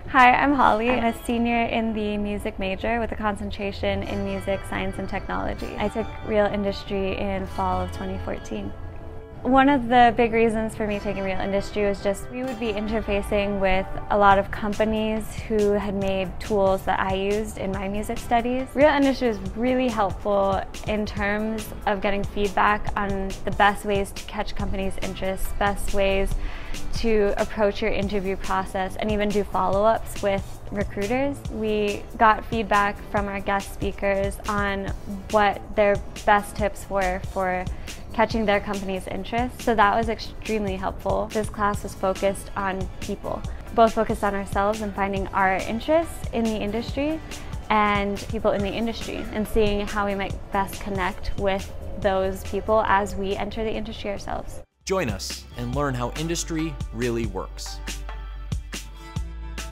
Hi, I'm Holly. I'm a senior in the music major with a concentration in music, science, and technology. I took Real Industry in fall of 2014. One of the big reasons for me taking Real Industry was just we would be interfacing with a lot of companies who had made tools that I used in my music studies. Real Industry was really helpful in terms of getting feedback on the best ways to catch companies' interests, best ways to approach your interview process, and even do follow-ups with recruiters. We got feedback from our guest speakers on what their best tips were for catching their company's interest, so that was extremely helpful. This class was focused on people, both focused on ourselves and finding our interests in the industry and people in the industry, and seeing how we might best connect with those people as we enter the industry ourselves. Join us and learn how industry really works.